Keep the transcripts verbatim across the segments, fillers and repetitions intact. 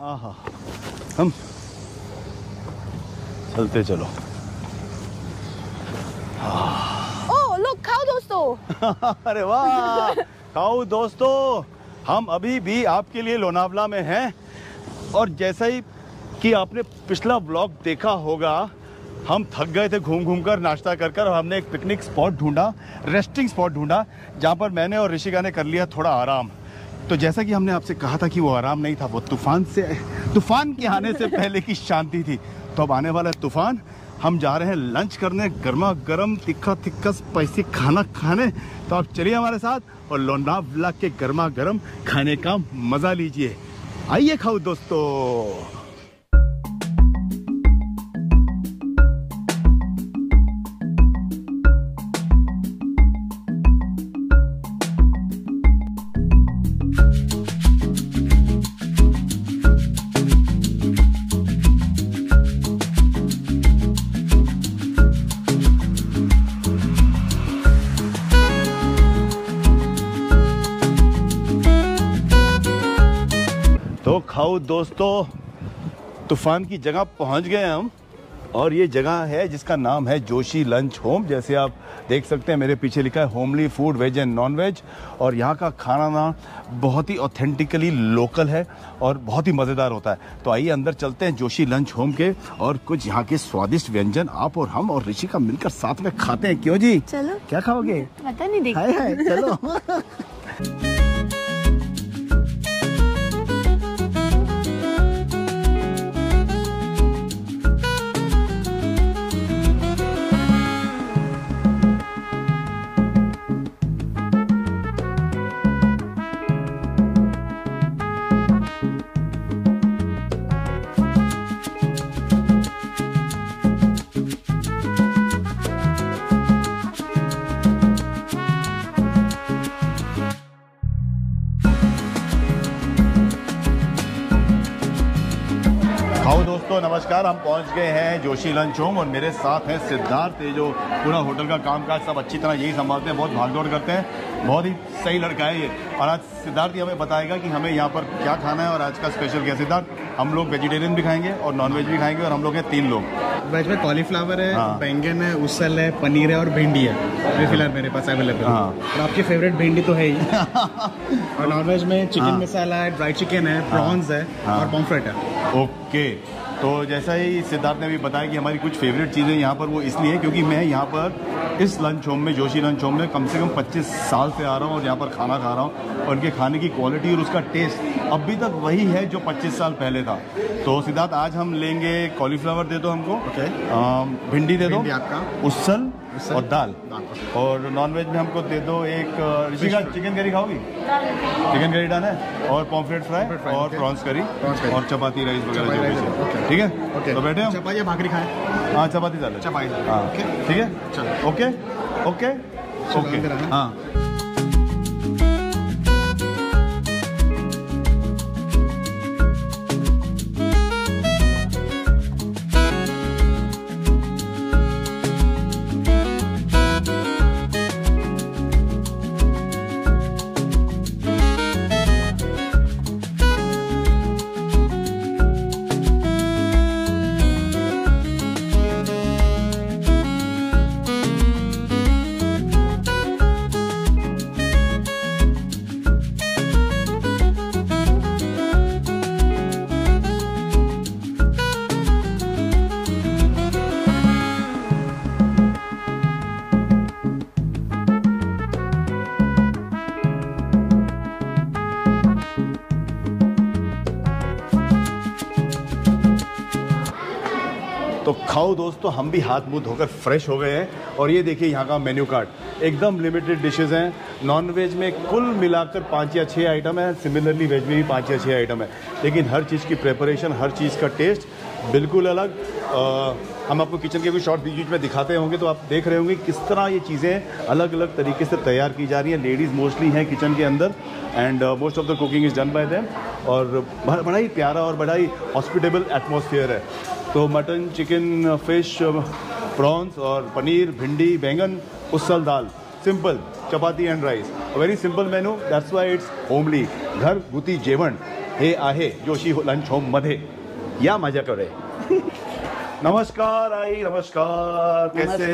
आहा, हम चलते चलो। ओ लोग खाओ दोस्तों। अरे वाह, खाओ दोस्तों। हम अभी भी आपके लिए लोनावला में हैं और जैसा ही कि आपने पिछला व्लॉग देखा होगा, हम थक गए थे घूम घूम कर, नाश्ता कर कर, और हमने एक पिकनिक स्पॉट ढूंढा, रेस्टिंग स्पॉट ढूंढा, जहाँ पर मैंने और ऋषिका ने कर लिया थोड़ा आराम। तो जैसा कि हमने आपसे कहा था कि वो आराम नहीं था, वो तूफान से तूफान के आने से पहले की शांति थी। तो अब आने वाला है तूफान। हम जा रहे हैं लंच करने, गर्मा गर्म तीखा तीखा स्पाइसी खाना खाने। तो आप चलिए हमारे साथ और लोनावला के गर्मा गर्म खाने का मजा लीजिए। आइए खाओ दोस्तों। तो खाओ दोस्तों, तूफान की जगह पहुंच गए हम, और ये जगह है जिसका नाम है जोशी लंच होम। जैसे आप देख सकते हैं मेरे पीछे लिखा है homely food, veg and non veg. और यहाँ का खाना ना बहुत ही ऑथेंटिकली लोकल है और बहुत ही मज़ेदार होता है। तो आइए अंदर चलते हैं जोशी लंच होम के, और कुछ यहाँ के स्वादिष्ट व्यंजन आप और हम और ऋषिका मिलकर साथ में खाते हैं। क्यों जी? चलो। क्या खाओगे? पता नहीं, देखते हाय हाय, चलो। खाओ दोस्तों, नमस्कार। हम पहुंच गए हैं जोशी लंच होम और मेरे साथ हैं सिद्धार्थ, ये जो पूरा होटल का कामकाज सब अच्छी तरह यही संभालते हैं, बहुत भागदौड़ करते हैं, बहुत ही सही लड़का है ये। और आज सिद्धार्थ ही हमें बताएगा कि हमें यहाँ पर क्या खाना है और आज का स्पेशल क्या। सिद्धार्थ, हम लोग वेजिटेरियन भी खाएंगे और नॉन वेज भी खाएंगे, और हम लोग हैं तीन लोग। वेज में कॉलीफ्लावर है, हाँ। बैंगन है, उसल है, पनीर है और भिंडी है, ये फिलहाल मेरे पास अवेलेबल है। हाँ। और आपकी फेवरेट भिंडी तो है ही। और नॉन वेज में चिकन हाँ। मसाला है, ड्राई चिकन है, प्रॉन्स है हाँ। और पॉम्फ्रेट है। ओके, तो जैसा ही सिद्धार्थ ने भी बताया कि हमारी कुछ फेवरेट चीज़ें यहाँ पर, वो इसलिए क्योंकि मैं यहाँ पर इस लंच होम में, जोशी लंच होम में कम से कम पच्चीस साल से आ रहा हूँ और यहाँ पर खाना खा रहा हूँ, और उनके खाने की क्वालिटी और उसका टेस्ट अभी तक वही है जो पच्चीस साल पहले था। तो सिद्धार्थ, आज हम लेंगे कॉलीफ्लावर दे दो हमको, ओके। भिंडी दे दो, भिंडी आपका, उसल उसल और दाल, दाल। और नॉन वेज में हमको दे दो एक Rishika chicken curry खाओगी? Chicken curry done है, और पॉम्फ्रेट फ्राई पॉम्फ्रेट फ्राई, और okay. Prawns curry prawns curry. और चपाती राइस वगैरह चपाती जो राइस, भी है। ओके। ठीक है, ओके। तो बैठे हम। चपाती या भाकरी खाएं? हाँ, चपाती डालो। चपाती, हाँ, ओके। ठीक है, चलो। ओके ओके चलो, ओके, अंदर आना। हाँ। तो खाओ दोस्तों, हम भी हाथ मुंह धोकर फ्रेश हो गए हैं, और ये देखिए यहाँ का मेन्यू कार्ड एकदम लिमिटेड डिशेस हैं। नॉन वेज में कुल मिलाकर पाँच या छः आइटम है, सिमिलरली वेज में भी पाँच या छः आइटम है, लेकिन हर चीज़ की प्रेपरेशन, हर चीज़ का टेस्ट बिल्कुल अलग। आ, हम आपको किचन के कुछ शॉर्ट बीच बीच में दिखाते होंगे, तो आप देख रहे होंगे किस तरह ये चीज़ें अलग अलग तरीके से तैयार की जा रही हैं। लेडीज़ मोस्टली हैं किचन के अंदर, and most of the cooking is done by them, और बड़ा ही प्यारा और बड़ा ही हॉस्पिटेबल एटमॉस्फेयर है। तो मटन, चिकन, फिश, प्रॉन्स और paneer, bhindi, baingan, usal dal, simple chapati and rice, very simple menu, that's why it's homely, घर गुती जेवण। हे आहे जोशी लंच होम मध्ये या माझ्याकडे. नमस्कार आई, नमस्कार. कैसे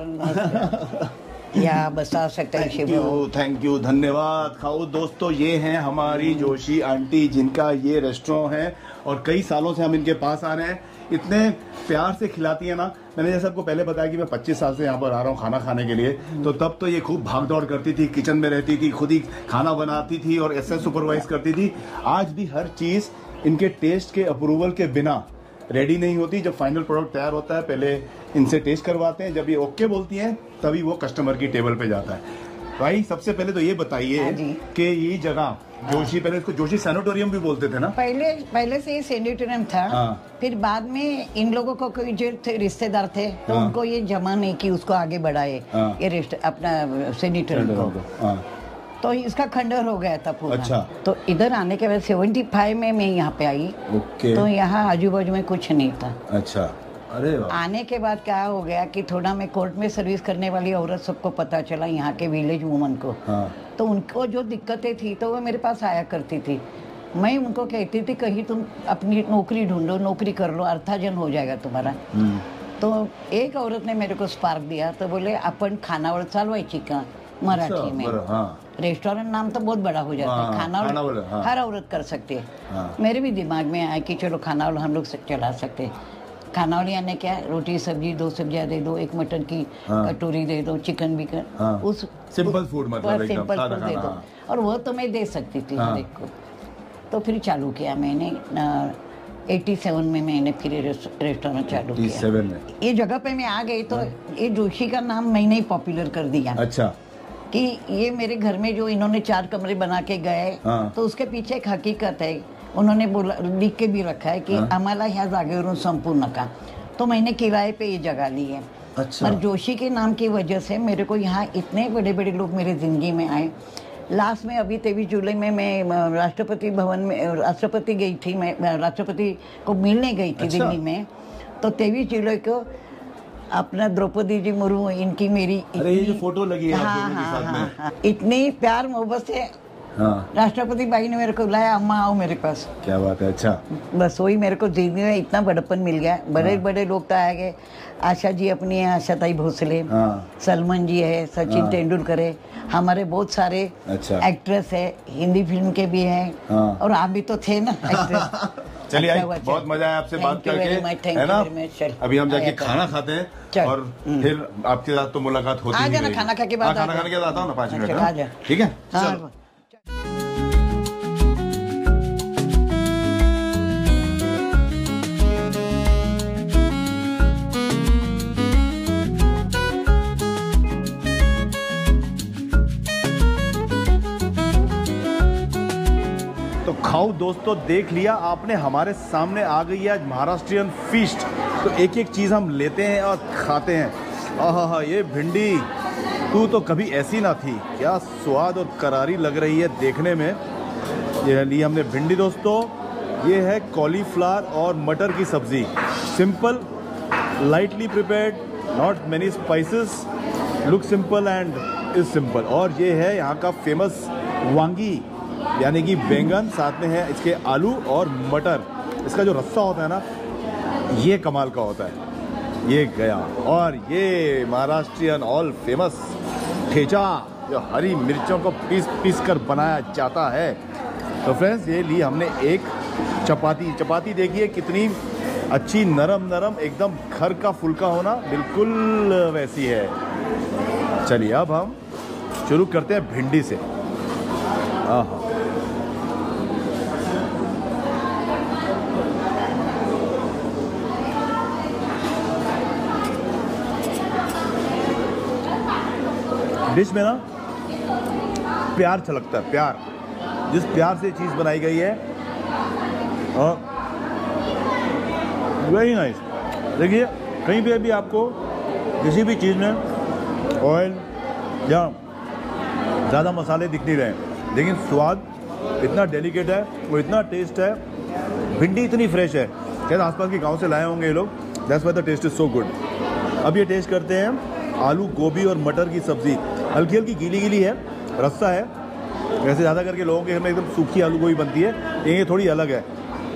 आप? या बसा सकते हैं. थैंक यू, थैंक यू, धन्यवाद. खाओ दोस्तों, ये हैं हमारी जोशी आंटी जिनका ये रेस्टोरेंट है और कई सालों से हम इनके पास आ रहे हैं. इतने प्यार से खिलाती है ना. मैंने जैसे आपको पहले बताया कि मैं पच्चीस साल से यहाँ पर आ रहा हूँ खाना खाने के लिए, तो तब तो ये खूब भाग दौड़ करती थी, किचन में रहती थी, खुद ही खाना बनाती थी और ऐसे सुपरवाइज करती थी. आज भी हर चीज इनके टेस्ट के अप्रूवल के बिना रेडी नहीं होती. जब फाइनल प्रोडक्ट तैयार होता है पहले इनसे टेस्ट करवाते हैं, जब ये ओके बोलती हैं तभी वो कस्टमर की टेबल पे जाता है. भाई सबसे पहले तो ये बताइए कि ये जगह जोशी, पहले इसको जोशी सैनिटोरियम भी बोलते थे ना? पहले पहले से ये सैनिटोरियम था. हाँ. फिर बाद में इन लोगों को कोई जो थे, रिश्तेदार थे तो हाँ. उनको ये जमा नहीं कि उसको आगे बढ़ाए. हाँ. ये रेस्ट अपना सैनिटोरियम को. हाँ. तो इसका खंडर हो गया था पूरा. अच्छा. तो इधर आने के बाद सेवेंटी फाइव में मैं यहाँ पे आई. ओके. तो यहाँ आजू बाजू में कुछ नहीं था. अच्छा. अरे वाह. आने के बाद क्या हो गया कि थोड़ा मैं कोर्ट में सर्विस करने वाली औरत सबको पता चला यहाँ के विलेज वुमन को. हाँ. तो उनको जो दिक्कतें थी तो वो मेरे पास आया करती थी. मैं उनको कहती थी कहीं तुम अपनी नौकरी ढूंढो, नौकरी कर लो, अर्थार्जन हो जाएगा तुम्हारा. तो एक औरत ने मेरे को स्पार्क दिया. तो बोले अपन खानावळ चालवायची का मराठी में. हाँ. रेस्टोरेंट नाम तो बहुत बड़ा हो जाता है. हाँ, खानावळ हाँ. हर औरत कर सकती है. हाँ. मेरे भी दिमाग में आया कि चलो खानावळ हम लोग चला सकते हैं. खानावली आने क्या, रोटी सब्जी दो सब्जियां दे दो, एक मटन की हाँ. कटोरी दे दो, चिकन भी हाँ. उस सिंपल फूड मतलब एकदम सिंपल फूड दे दो. और वो तो मैं दे सकती थी हाँ. देखो. तो फिर चालू किया मैंने सत्तासी में. मैंने फिर रेस्टोरेंट चालू किया. में ये जगह पे मैं आ गई तो हाँ. ये जोशी का नाम मैंने ही पॉपुलर कर दिया. अच्छा. कि ये मेरे घर में जो इन्होंने चार कमरे बना के गए हाँ. तो उसके पीछे एक हकीकत है. उन्होंने बोला, लिख के भी रखा है कि हाँ? आम्हाला ह्या जागेवरून संपू नका. तो मैंने किराए पे ये जगह ली है. अच्छा. और जोशी के नाम की वजह से मेरे को यहाँ इतने बड़े बड़े लोग मेरे जिंदगी में आए. लास्ट में अभी तेईस जुलाई में मैं राष्ट्रपति भवन में राष्ट्रपति गई थी. मैं राष्ट्रपति को मिलने गई थी अच्छा? दिल्ली में. तो तेईस जुलाई को अपना द्रौपदी जी मुर्मू इनकी मेरी अरे ये जो फोटो लगी है हाँ, हाँ, साथ हाँ, में हाँ, इतनी प्यार मोहब्बत से हाँ. राष्ट्रपति भाई ने मेरे को बुलाया, अम्मा आओ मेरे पास. क्या बात है. अच्छा. बस वही मेरे को जिंदगी में इतना बड़प्पन मिल गया. बड़े हाँ. बड़े लोग तो आ गए. आशा जी अपनी है, आशा ताई भोसले हाँ. सलमान जी है, सचिन हाँ. तेंदुलकर है, हमारे बहुत सारे अच्छा. एक्ट्रेस है, हिंदी फिल्म के भी हैं हाँ. और आप भी तो थे ना एक्ट्रेस. चलिए अच्छा बहुत मजा आया आपसे बात करके, है ना. अभी हम जाके खाना खाते हैं और फिर आपके साथ तो मुलाकात होती है. खाना खा के बाद खाना खाने के बाद आता हूँ ना पाँच मिनट. ठीक है. तो खाओ दोस्तों, देख लिया आपने, हमारे सामने आ गई है आज महाराष्ट्रियन फीस्ट. तो एक एक चीज़ हम लेते हैं और खाते हैं. आहा, ये भिंडी तू तो कभी ऐसी ना थी. क्या स्वाद और करारी लग रही है देखने में. ये ली हमने भिंडी दोस्तों. ये है कॉलीफ्लावर और मटर की सब्जी. Simple, lightly prepared, not many spices, look simple and is simple. और ये है यहाँ का फेमस वांगी यानी कि बैंगन. साथ में है इसके आलू और मटर. इसका जो रस्सा होता है ना, ये कमाल का होता है. ये गया. और ये महाराष्ट्रियन ऑल फेमस ठेचा, जो हरी मिर्चों को पीस पीस कर बनाया जाता है. तो फ्रेंड्स, ये ली हमने एक चपाती. चपाती देखिए कितनी अच्छी, नरम नरम, एकदम घर का फुल्का होना बिल्कुल वैसी है. चलिए अब हम शुरू करते हैं भिंडी से. आहा, डिश में ना प्यार छलकता है. प्यार, जिस प्यार से चीज़ बनाई गई है. और वेरी नाइस. देखिए कहीं पे भी आपको किसी भी चीज़ में ऑयल या ज़्यादा मसाले दिख नहीं रहे, लेकिन स्वाद इतना डेलिकेट है, वो इतना टेस्ट है. भिंडी इतनी फ्रेश है, शायद आसपास के गांव से लाए होंगे ये लोग. That's why the taste is so good. अब ये टेस्ट करते हैं आलू, गोभी और मटर की सब्ज़ी. हल्की हल्की गीली गीली है, रस्सा है, वैसे ज़्यादा करके लोगों के घर में एकदम सूखी आलू गोभी बनती है, ये थोड़ी अलग है।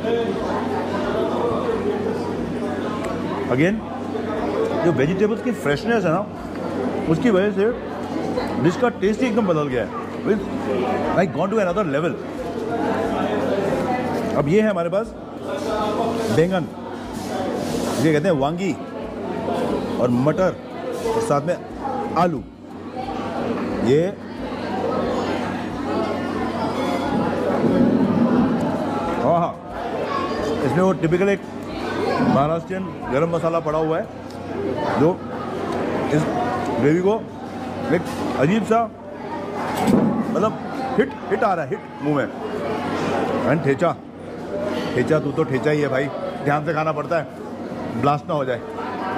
अगेन जो वेजिटेबल्स की फ्रेशनेस है ना, उसकी वजह से डिश का टेस्ट ही एकदम बदल गया है। I got to another level. अब ये है हमारे पास बैंगन, ये कहते हैं वांगी, और मटर, और साथ में आलू। ये हाँ, इसमें वो टिपिकल एक महाराष्ट्रियन गरम मसाला पड़ा हुआ है जो इस ग्रेवी को एक अजीब सा मतलब हिट हिट आ रहा है, हिट मुंह में। एंड ठेचा, ठेचा तू तो ठेचा ही है भाई, ध्यान से खाना पड़ता है, ब्लास्ट ना हो जाए।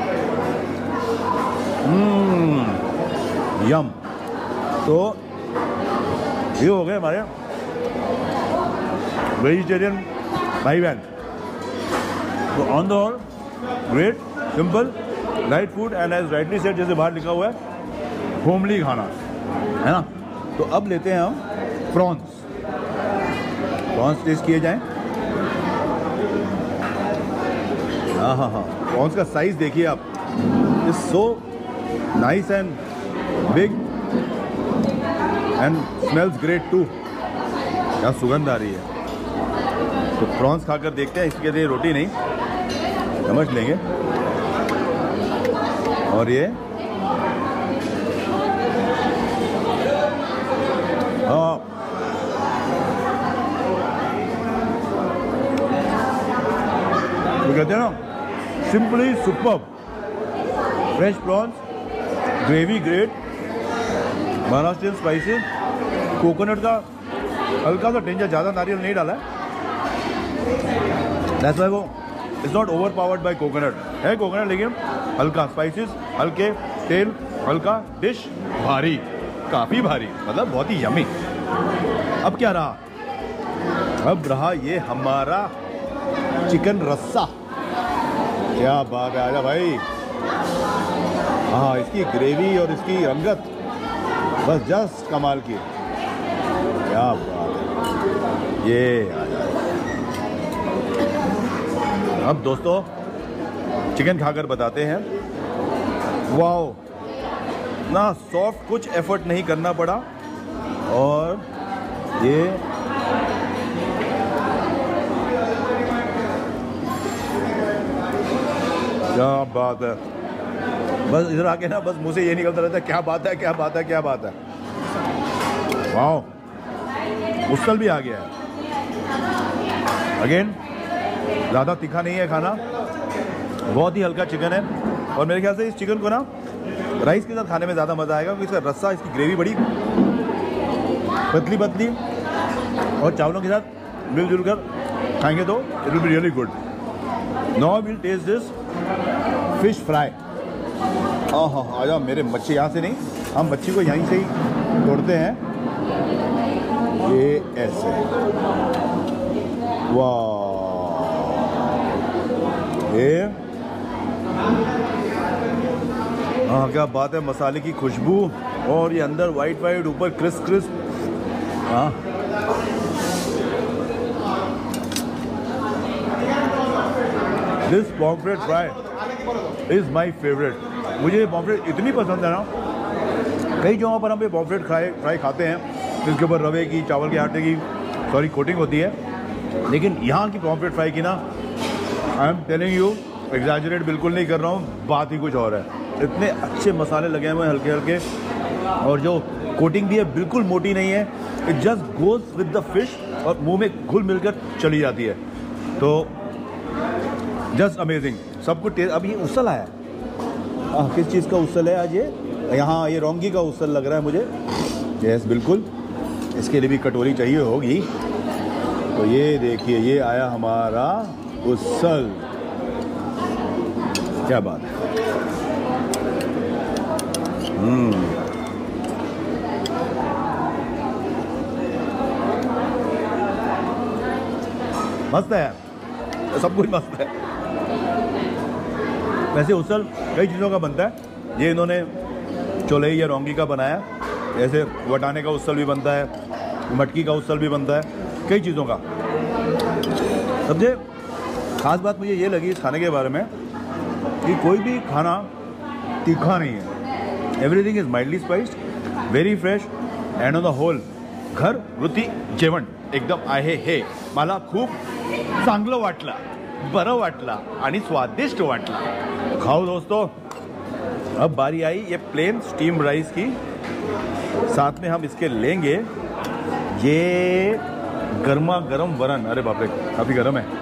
हम्म, यम। तो ये हो गए हमारे वेजिटेरियन भाई बहन। तो on the whole great, simple, light food and as rightly said, जैसे बाहर लिखा हुआ है, होमली खाना है ना। तो अब लेते हैं हम प्रॉन्स। प्रॉन्स टेस्ट किए जाएं। हाँ हाँ हाँ, प्रॉन्स का साइज देखिए आप, is so nice and big and smells great too. क्या सुगंध आ रही है। तो प्रॉन्स खाकर देखते हैं, इसके लिए रोटी नहीं, समझ लेंगे। और ये हाँ, तो कहते हैं ना, simply superb. Fresh prawns, gravy great, Maharashtrian spices, coconut का हल्का सा टेंजर, ज़्यादा नारियल नहीं डाला है। दैट्स व्हाई वो it's not overpowered by coconut, है कोकोनट लेकिन हल्का, स्पाइसेस हल्के, तेल हल्का, डिश भारी, काफ़ी भारी, मतलब बहुत ही यमी। अब क्या रहा? अब रहा ये हमारा चिकन रस्सा। क्या बात है, आजा भाई। हाँ, इसकी ग्रेवी और इसकी रंगत बस जस्ट कमाल की। क्या बात है, ये आजा। अब दोस्तों चिकन खाकर बताते हैं। वाओ, ना सॉफ्ट, कुछ एफर्ट नहीं करना पड़ा। और ये क्या बात है, बस इधर आके ना बस मुंह से ये निकलता रहता है, क्या बात है, क्या बात है, क्या बात है। वाओ, उसल भी आ गया है। अगेन ज़्यादा तीखा नहीं है खाना, बहुत ही हल्का चिकन है। और मेरे ख्याल से इस चिकन को ना राइस के साथ खाने में ज़्यादा मज़ा आएगा, क्योंकि इसका रस्सा, इसकी ग्रेवी बड़ी पतली पतली, और चावलों के साथ मिलजुल कर खाएंगे तो it will be really good. Now will taste this fish fry. हाँ हाँ, आ जाओ मेरे मच्छी। यहाँ से नहीं, हम मच्छी को यहीं से ही तोड़ते हैं। ये ऐसे, वाह, ये हाँ, क्या बात है, मसाले की खुशबू, और ये अंदर वाइट वाइट, ऊपर क्रिस्प क्रिस्प। हाँ, this pomfret fry is my favourite. मुझे ये पॉम्फ्रेट इतनी पसंद है ना, कई जगहों पर हम ये पॉम्फ्रेट फ्राई फ्राई खाते हैं, इसके ऊपर रवे की, चावल के आटे की सॉरी कोटिंग होती है, लेकिन यहाँ की पॉम्फ्रेट फ्राई की ना, I am telling you, exaggerate बिल्कुल नहीं कर रहा हूँ, बात ही कुछ और है। इतने अच्छे मसाले लगे हुए हैं, हल्के हल्के, और जो कोटिंग भी है बिल्कुल मोटी नहीं है, it just goes with the fish, और मुंह में घुल मिलकर चली जाती है। तो जस्ट अमेजिंग, सब कुछ टेस्ट। अब ये उसल आया, आ, किस चीज़ का उसल है आज? ये यहाँ ये रौंगी का उसल लग रहा है मुझे। यस बिल्कुल, इसके लिए भी कटोरी चाहिए होगी। तो ये देखिए, ये आया हमारा उसल। क्या बात है। हम्म, मस्त है, सब कुछ मस्त है। वैसे उसल कई चीज़ों का बनता है, ये इन्होंने चोलई या रौंगी का बनाया। जैसे वटाने का उसल भी बनता है, मटकी का उसल भी बनता है, कई चीज़ों का। सबसे खास बात मुझे ये लगी इस खाने के बारे में कि कोई भी खाना तीखा नहीं है। Everything is mildly spiced, very fresh and on the whole घरगुती जेवण एकदम आहे हे मला खूप चांगलं वाटलं, बरं वाटलं आणि स्वादिष्ट वाटलं। खाओ दोस्तों, अब बारी आई ये प्लेन स्टीम राइस की, साथ में हम इसके लेंगे ये गर्मा गर्म वरण। अरे बाप रे, काफ़ी गर्म है।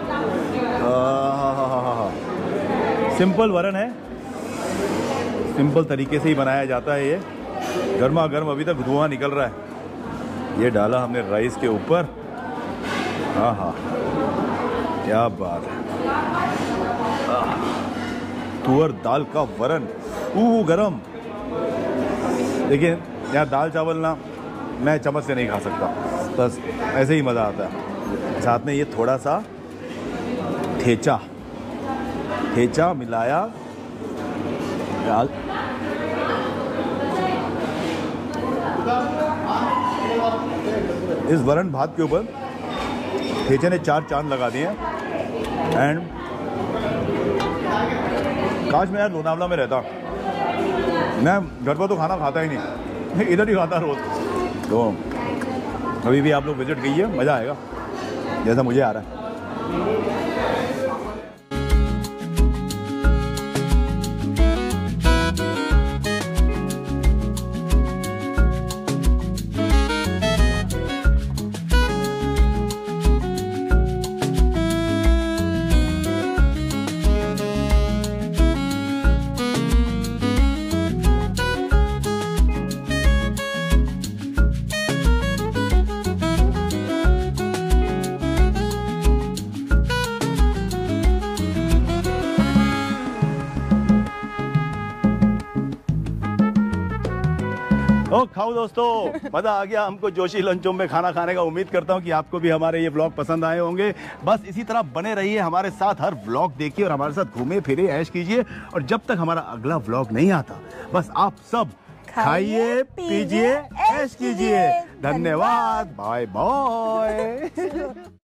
सिंपल वरण है, सिंपल तरीके से ही बनाया जाता है ये, गर्मा गर्म, अभी तक धुआं निकल रहा है। ये डाला हमने राइस के ऊपर, हाँ हाँ क्या बात है। तुअर दाल का वरण, ऊ गरम। देखिए यार, दाल चावल ना मैं चम्मच से नहीं खा सकता, बस ऐसे ही मज़ा आता है। साथ में ये थोड़ा सा ठेचा ठेचा मिलाया दाल, इस वरण भात के ऊपर ठेचे ने चार चांद लगा दिए। एंड काश मैं यार लोनावला में रहता, मैं घर पर तो खाना खाता ही नहीं, इधर ही खाता रोज। तो अभी भी आप लोग विजिट कीजिए, मज़ा आएगा जैसा मुझे आ रहा है। ओ खाओ दोस्तों, मजा आ गया हमको जोशी लंचों में खाना खाने का। उम्मीद करता हूँ कि आपको भी हमारे ये व्लॉग पसंद आए होंगे। बस इसी तरह बने रहिए हमारे साथ, हर व्लॉग देखिए और हमारे साथ घूमे फिरे ऐश कीजिए। और जब तक हमारा अगला व्लॉग नहीं आता, बस आप सब खाइए पीजिए ऐश कीजिए। धन्यवाद, बाय बाय।